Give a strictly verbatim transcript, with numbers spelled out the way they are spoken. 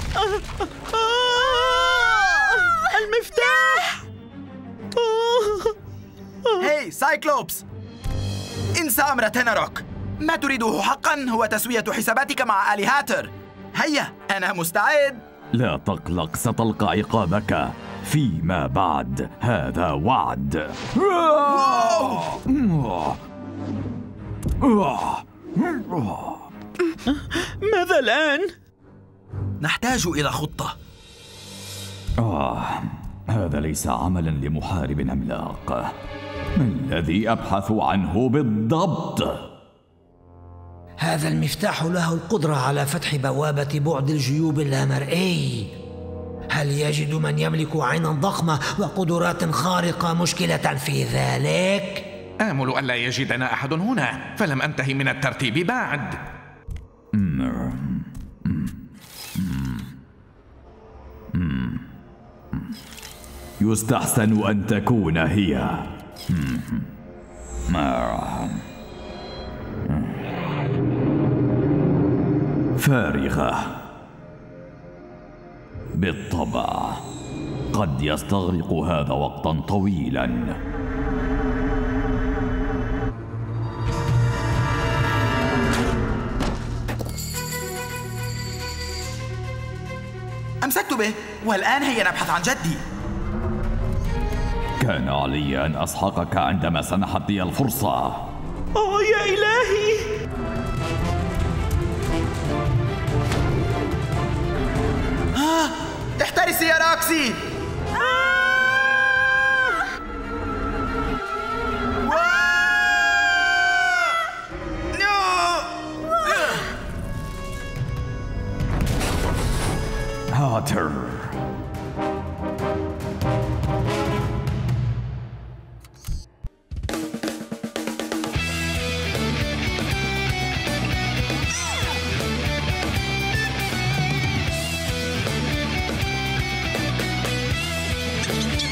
المفتاح. هاي سايكلوبس، انسى أمر تنروك. ما تريده حقا هو تسوية حساباتك مع آل هاتر. هيا أنا مستعد. لا تقلق، ستلقى عقابك فيما بعد، هذا وعد. ماذا الآن؟ نحتاج إلى خطة. آه، هذا ليس عملا لمحارب عملاق. ما الذي أبحث عنه بالضبط؟ هذا المفتاح له القدرة على فتح بوابة بعد الجيوب اللامرئي. هل يجد من يملك عينا ضخمة وقدرات خارقة مشكلة في ذلك؟ آمل ألا يجدنا أحد هنا، فلم أنتهي من الترتيب بعد. يستحسن أن تكون هي. فارغة بالطبع. قد يستغرق هذا وقتا طويلا. أمسكت به، والآن هيا نبحث عن جدي. كان علي أن أسحقك عندما سنحت لي الفرصة. أوه يا إلهي! آه، احترسي يا روكسي! هاتر. Thank you.